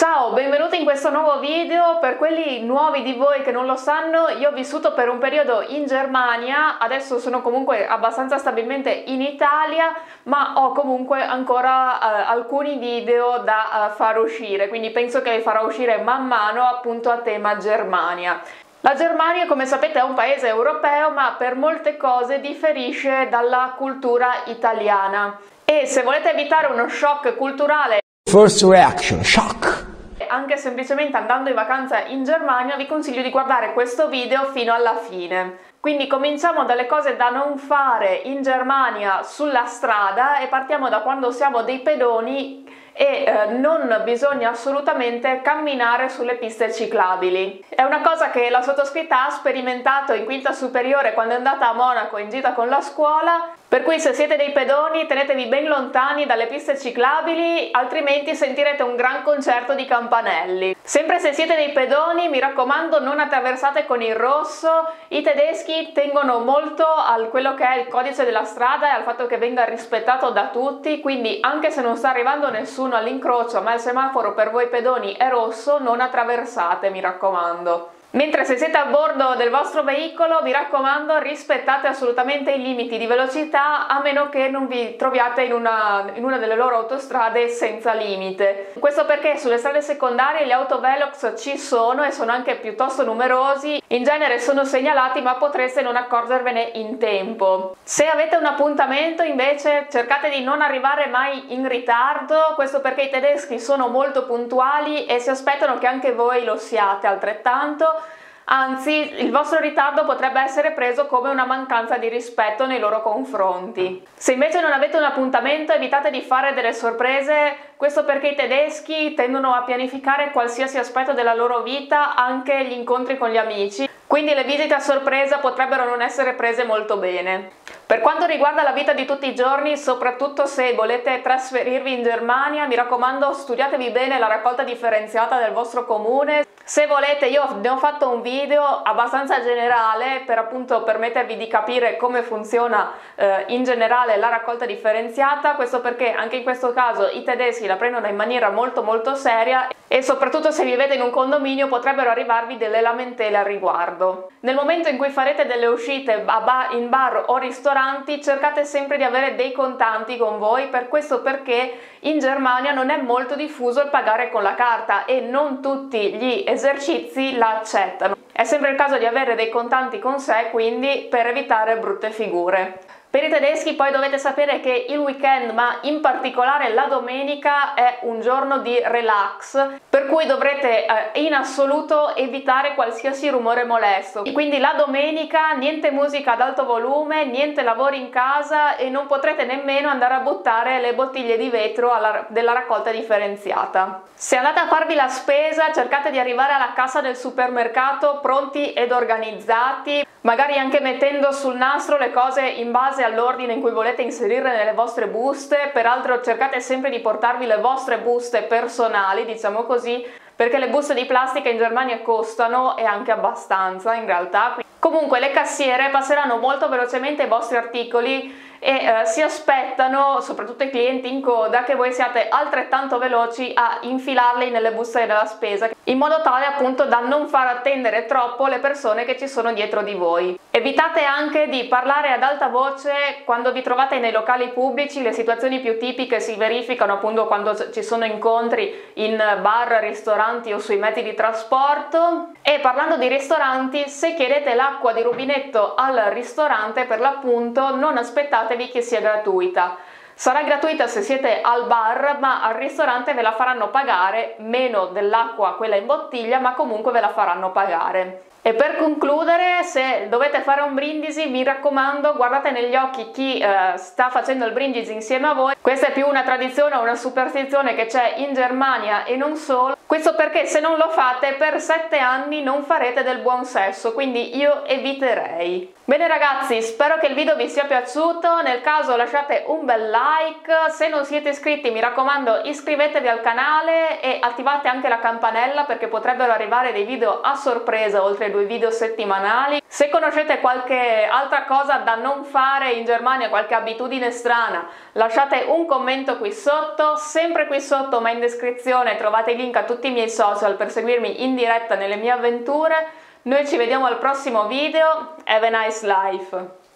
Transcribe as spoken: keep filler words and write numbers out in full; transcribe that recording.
Ciao, benvenuti in questo nuovo video. Per quelli nuovi di voi che non lo sanno, io ho vissuto per un periodo in Germania, adesso sono comunque abbastanza stabilmente in Italia, ma ho comunque ancora eh, alcuni video da eh, far uscire, quindi penso che li farò uscire man mano appunto a tema Germania. La Germania, come sapete, è un paese europeo, ma per molte cose differisce dalla cultura italiana. E se volete evitare uno shock culturale, First reaction, shock. anche semplicemente andando in vacanza in Germania, vi consiglio di guardare questo video fino alla fine. Quindi cominciamo dalle cose da non fare in Germania sulla strada e partiamo da quando siamo dei pedoni e eh, non bisogna assolutamente camminare sulle piste ciclabili. È una cosa che la sottoscritta ha sperimentato in quinta superiore quando è andata a Monaco in gita con la scuola, per cui se siete dei pedoni tenetevi ben lontani dalle piste ciclabili, altrimenti sentirete un gran concerto di campanelli. Sempre se siete dei pedoni, mi raccomando, non attraversate con il rosso. I tedeschi tengono molto a quello che è il codice della strada e al fatto che venga rispettato da tutti, quindi anche se non sta arrivando nessuno all'incrocio ma il semaforo per voi pedoni è rosso, non attraversate, mi raccomando. Mentre se siete a bordo del vostro veicolo, mi raccomando, rispettate assolutamente i limiti di velocità, a meno che non vi troviate in una, in una delle loro autostrade senza limite. Questo perché sulle strade secondarie gli autovelox ci sono e sono anche piuttosto numerosi, in genere sono segnalati ma potreste non accorgervene in tempo. Se avete un appuntamento invece cercate di non arrivare mai in ritardo, questo perché i tedeschi sono molto puntuali e si aspettano che anche voi lo siate altrettanto. Anzi, il vostro ritardo potrebbe essere preso come una mancanza di rispetto nei loro confronti. Se invece non avete un appuntamento, evitate di fare delle sorprese, questo perché i tedeschi tendono a pianificare qualsiasi aspetto della loro vita, anche gli incontri con gli amici, quindi le visite a sorpresa potrebbero non essere prese molto bene. Per quanto riguarda la vita di tutti i giorni, soprattutto se volete trasferirvi in Germania, mi raccomando, studiatevi bene la raccolta differenziata del vostro comune. Se volete, io ne ho fatto un video abbastanza generale per appunto permettervi di capire come funziona eh, in generale la raccolta differenziata, questo perché anche in questo caso i tedeschi la prendono in maniera molto molto seria e soprattutto se vivete in un condominio potrebbero arrivarvi delle lamentele al riguardo. Nel momento in cui farete delle uscite a bar, in bar o ristoranti, cercate sempre di avere dei contanti con voi, per questo perché in Germania non è molto diffuso il pagare con la carta e non tutti gli esercizi la accettano. È sempre il caso di avere dei contanti con sé, quindi, per evitare brutte figure. Per i tedeschi poi dovete sapere che il weekend, ma in particolare la domenica, è un giorno di relax, per cui dovrete eh, in assoluto evitare qualsiasi rumore molesto. Quindi la domenica niente musica ad alto volume, niente lavori in casa e non potrete nemmeno andare a buttare le bottiglie di vetro alla, della raccolta differenziata. Se andate a farvi la spesa, cercate di arrivare alla cassa del supermercato pronti ed organizzati, magari anche mettendo sul nastro le cose in base all'ordine in cui volete inserirle nelle vostre buste. Peraltro cercate sempre di portarvi le vostre buste personali, diciamo così, perché le buste di plastica in Germania costano e anche abbastanza in realtà. Comunque le cassiere passeranno molto velocemente i vostri articoli e eh, si aspettano, soprattutto i clienti in coda, che voi siate altrettanto veloci a infilarli nelle buste della spesa, in modo tale appunto da non far attendere troppo le persone che ci sono dietro di voi. Evitate anche di parlare ad alta voce quando vi trovate nei locali pubblici. Le situazioni più tipiche si verificano appunto quando ci sono incontri in bar, ristoranti o sui mezzi di trasporto. E parlando di ristoranti, se chiedete l'acqua di rubinetto al ristorante, per l'appunto non aspettatevi che sia gratuita. Sarà gratuita se siete al bar, ma al ristorante ve la faranno pagare, meno dell'acqua quella in bottiglia, ma comunque ve la faranno pagare. E per concludere, se dovete fare un brindisi, mi raccomando, guardate negli occhi chi eh, sta facendo il brindisi insieme a voi. Questa è più una tradizione o una superstizione che c'è in Germania e non solo. Questo perché se non lo fate per sette anni non farete del buon sesso, quindi io eviterei. Bene ragazzi, spero che il video vi sia piaciuto, nel caso lasciate un bel like, se non siete iscritti mi raccomando iscrivetevi al canale e attivate anche la campanella perché potrebbero arrivare dei video a sorpresa oltre ai due video settimanali. Se conoscete qualche altra cosa da non fare in Germania, qualche abitudine strana, lasciate un commento qui sotto, sempre qui sotto ma in descrizione trovate i link a tutti tutti i miei social per seguirmi in diretta nelle mie avventure. Noi ci vediamo al prossimo video. Have a nice life!